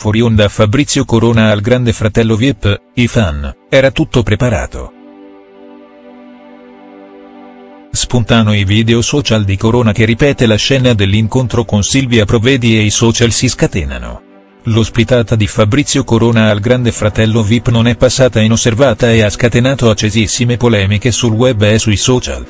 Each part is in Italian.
fuori onda Fabrizio Corona al Grande Fratello VIP, i fan, era tutto preparato. Spuntano i video social di Corona che ripete la scena dell'incontro con Silvia Provedi e i social si scatenano. L'ospitata di Fabrizio Corona al Grande Fratello VIP non è passata inosservata e ha scatenato accesissime polemiche sul web e sui social.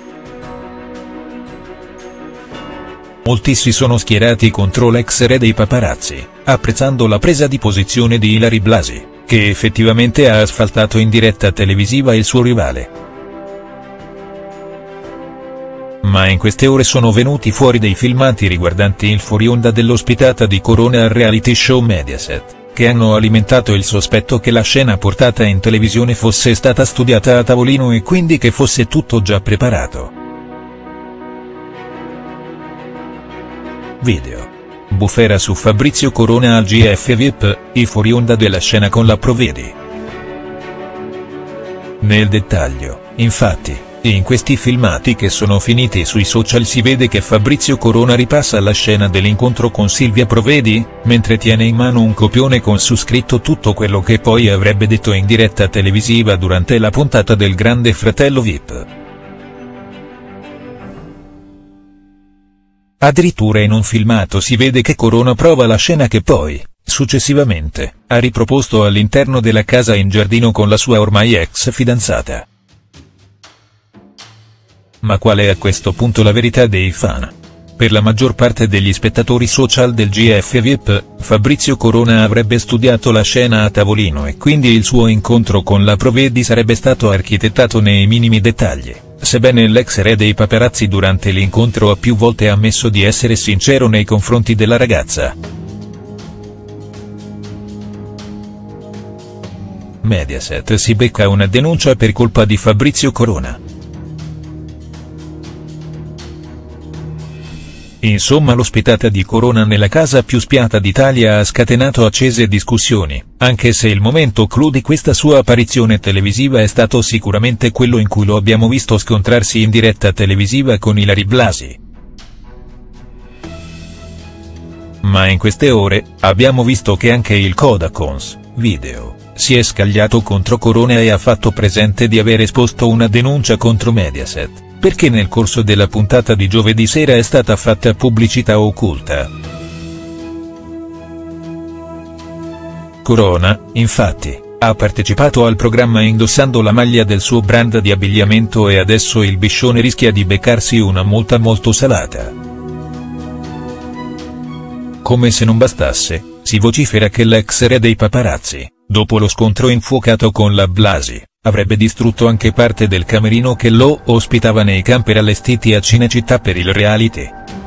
Molti si sono schierati contro l'ex re dei paparazzi, apprezzando la presa di posizione di Ilary Blasi, che effettivamente ha asfaltato in diretta televisiva il suo rivale. Ma in queste ore sono venuti fuori dei filmati riguardanti il fuori onda dell'ospitata di Corona al reality show Mediaset, che hanno alimentato il sospetto che la scena portata in televisione fosse stata studiata a tavolino e quindi che fosse tutto già preparato. Video. Bufera su Fabrizio Corona al GF VIP, i fuori onda della scena con la Provedi. Nel dettaglio, infatti, in questi filmati che sono finiti sui social si vede che Fabrizio Corona ripassa la scena dell'incontro con Silvia Provedi, mentre tiene in mano un copione con su scritto tutto quello che poi avrebbe detto in diretta televisiva durante la puntata del Grande Fratello VIP. Addirittura in un filmato si vede che Corona prova la scena che poi, successivamente, ha riproposto all'interno della casa in giardino con la sua ormai ex fidanzata. Ma qual è a questo punto la verità dei fan? Per la maggior parte degli spettatori social del GF VIP, Fabrizio Corona avrebbe studiato la scena a tavolino e quindi il suo incontro con la Provedi sarebbe stato architettato nei minimi dettagli, sebbene l'ex re dei paparazzi durante l'incontro ha più volte ammesso di essere sincero nei confronti della ragazza. Mediaset si becca una denuncia per colpa di Fabrizio Corona. Insomma, l'ospitata di Corona nella casa più spiata d'Italia ha scatenato accese discussioni, anche se il momento clou di questa sua apparizione televisiva è stato sicuramente quello in cui lo abbiamo visto scontrarsi in diretta televisiva con Ilary Blasi. Ma in queste ore, abbiamo visto che anche il Codacons Video si è scagliato contro Corona e ha fatto presente di aver esposto una denuncia contro Mediaset, perché nel corso della puntata di giovedì sera è stata fatta pubblicità occulta. Corona, infatti, ha partecipato al programma indossando la maglia del suo brand di abbigliamento e adesso il biscione rischia di beccarsi una multa molto salata. Come se non bastasse, si vocifera che l'ex re dei paparazzi, dopo lo scontro infuocato con la Blasi, avrebbe distrutto anche parte del camerino che lo ospitava nei camper allestiti a Cinecittà per il reality.